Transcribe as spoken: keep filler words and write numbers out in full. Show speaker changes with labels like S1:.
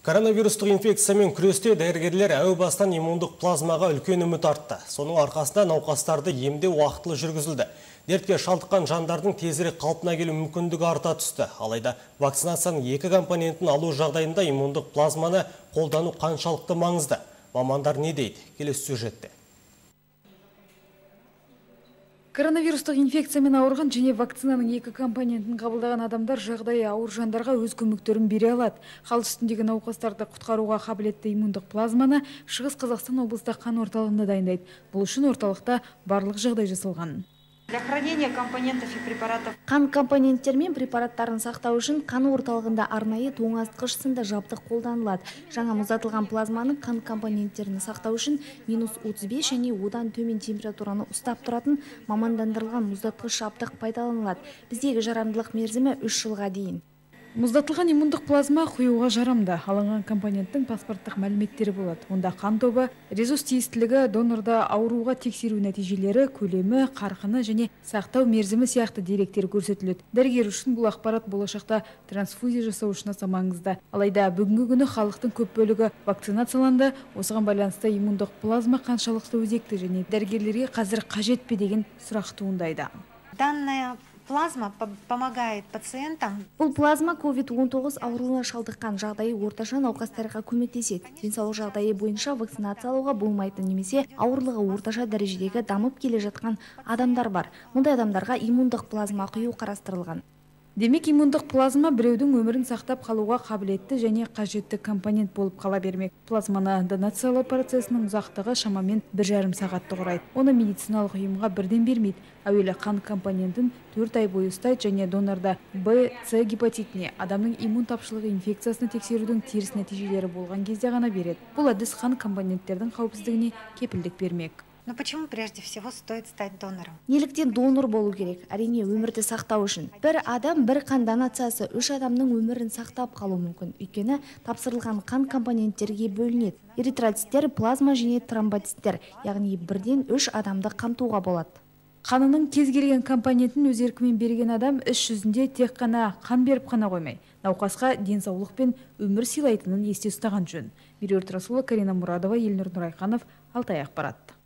S1: Коронавирустық инфекциямен күресте дәрігерлер әу бастан иммундық плазмаға үлкен үміт артты. Соның арқасында науқастарды емдеу уақытылы жүргізілді. Дертке шалдыққан жандардың тезірек қалпына келу мүмкіндігі арта түсті. Алайда вакцинацияның екі компонентін алу жағдайында иммундық плазманы қолдану қаншалықты маңызды? Мамандар не дейді? Келесі сюжетте.
S2: Коронавирустық инфекциямен ауырған және вакцинаның екі компонентін қабылдаған адамдар жағдайы ауыр жандарға өз көмектерін бере алады. Хал үстіндегі науқастарды құтқаруға қабілетті иммундық плазманы Шығыс Қазақстан облыстық қан орталығында дайындайды. Бұл үшін орталықта барлық жағдай жасалған.
S3: Для хранения компонентов и препаратов.
S4: Қан компоненттер мен препараттарын сақтау үшін қан орталығында арнайы тоңазытқыш сынды жабдық қолданылады. Жаңа мұздатылған плазманың қан компоненттерін сақтау үшін минус отыз бес және одан төмен температураны ұстап тұратын мамандандырылған мұздатқыш жабдық пайдаланылады. Біздегі жарамдылық мерзімі үш жылға дейін.
S2: Мұздатылған иммундық плазма құюға жарамды. Алынған компоненттің паспорттық мәліметтері болады. Онда қан тобы, резус тиістілігі, донорда ауруға тексеру нәтижелері, көлемі, қарқыны және сақтау мерзімі сияқты деректер көрсетіледі. Дәрігер үшін бұл ақпарат болашақта трансфузия жасау үшін аса маңызды. Алайда бүгінгі күні халықтың көп бөлігі вакцинацияланды. Осыған байланысты иммундық плазма қаншалықты өзекті және дәрігерлерге қазір қажет пе деген сұрақ туындайды.
S3: Данная плазма помогает пациентам.
S4: Бұл плазма ковид он тоғыз ауруына шалдыққан жағдайы орташа науқастарға көмектеседі. Денсаулық жағдайы бойынша вакцинациялауға болмайтын немесе ауырлығы орташа дәрежедегі дамып келе жатқан адамдар бар. Мұндай адамдарға иммундық плазма құю қарастырылған.
S2: Демек, иммундық плазма біреудің өмірін сақтап қалуға қабілетті және қажетті компонент болып қала бермек. Плазманы донациялау процесінің ұзақтығы шамамен бір жарым сағатты құрайды. Оны медициналық ұйымға бірден бермейді. Әуелі қан компонентін төрт ай бойы ұстайды және донорда Б, С гепатитіне, адамның иммун тапшылығы инфекциясына тексерудің теріс нәтижелері болған кезде ғана береді. Бұл әдіс қан компоненттердің қауіпсіздігіне кепілдік бермек.
S3: Но почему прежде всего стоит стать донором?
S4: Неліктен донор болу керек? Әрине, өмірді сақтау үшін. Бір адам, бір қан донациясы үш адамның өмірін сақтап қалу мүмкін. Өйткені тапсырылған қан компоненттерге бөлінеді. Эритроциттер, плазма және тромботиттер, яғни бірден үш адамды қамтуға болады.
S2: Қанының кез келген компонентін өз еркімен берген адам іс жүзінде тек қана қан беріп қана қоймай, науқасқа денсаулық пен өмір сыйлайтынын есте ұстаған жөн. Меруерт Расулова, Карина Мурадова, Елнұр Нұрайханов, Алтай ақпарат.